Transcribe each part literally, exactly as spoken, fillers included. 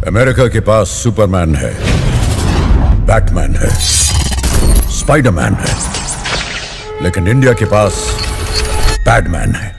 America के पास Superman है, बैटमैन है, स्पाइडरमैन है, लेकिन इंडिया के पास पैडमैन है।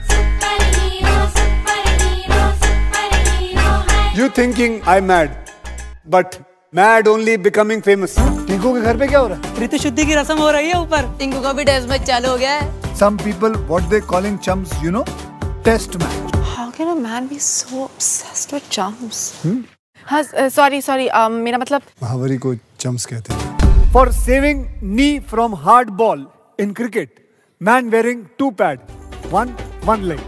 You thinking I'm mad, but mad only becoming famous. Tinku के घर पे क्या हो रहा है? ऋतु शुद्धि की रस्म हो रही है ऊपर। टिंकू का भी टेस्ट मैच चालू हो गया है। Some people what they calling chums, you know, test match. How can a man be so obsessed with chums? Hmm? हाँ, sorry, sorry. Um, मेरा मतलब महावरी को chums कहते हैं। For saving knee from hard ball in cricket, man wearing two pad, one one leg.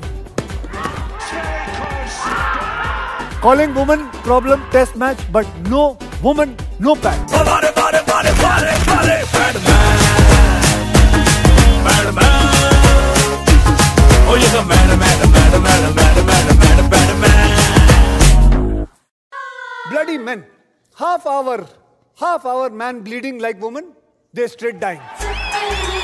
Calling woman problem test match, but no woman, no pad. Bloody men, half hour, half hour man bleeding like woman, they straight dying.